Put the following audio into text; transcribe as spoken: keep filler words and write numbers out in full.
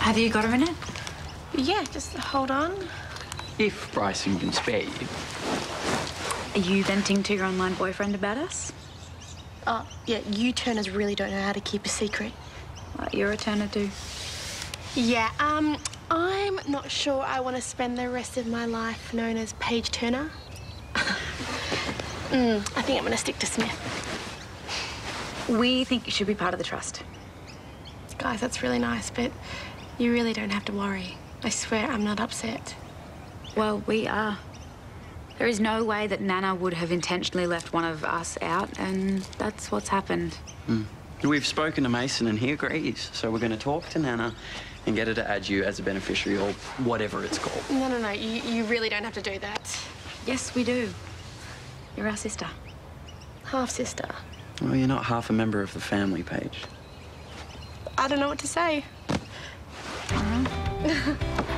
Have you got a minute? Yeah, just hold on. If Bryson can spare you. Are you venting to your online boyfriend about us? Oh, yeah, you Turners really don't know how to keep a secret. Well, you're a Turner too. Yeah, um, I'm not sure I want to spend the rest of my life known as Paige Turner. mm, I think I'm going to stick to Smith. We think you should be part of the trust. Guys, that's really nice, but you really don't have to worry. I swear I'm not upset. Well, we are. There is no way that Nana would have intentionally left one of us out, and that's what's happened. Mm. We've spoken to Mason and he agrees, so we're going to talk to Nana and get her to add you as a beneficiary or whatever it's called. No, no, no, you, you really don't have to do that. Yes, we do. You're our sister. Half-sister. Well, you're not half a member of the family, Paige. I don't know what to say. All right.